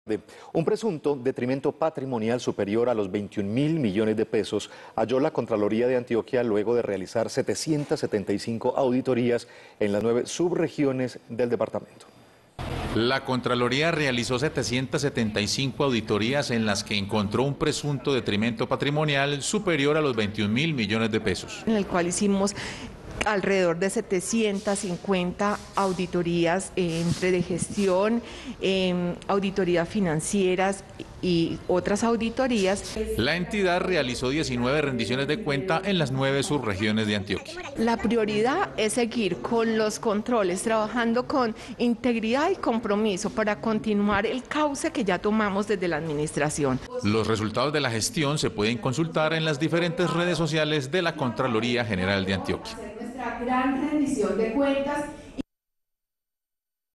Un presunto detrimento patrimonial superior a los 21.000 millones de pesos halló la Contraloría de Antioquia luego de realizar 775 auditorías en las 9 subregiones del departamento. La Contraloría realizó 775 auditorías en las que encontró un presunto detrimento patrimonial superior a los 21.000 millones de pesos. En el cual hicimos alrededor de 750 auditorías entre de gestión, auditorías financieras y otras auditorías. La entidad realizó 19 rendiciones de cuenta en las 9 subregiones de Antioquia. La prioridad es seguir con los controles, trabajando con integridad y compromiso para continuar el cauce que ya tomamos desde la administración. Los resultados de la gestión se pueden consultar en las diferentes redes sociales de la Contraloría General de Antioquia. Nuestra gran rendición de cuentas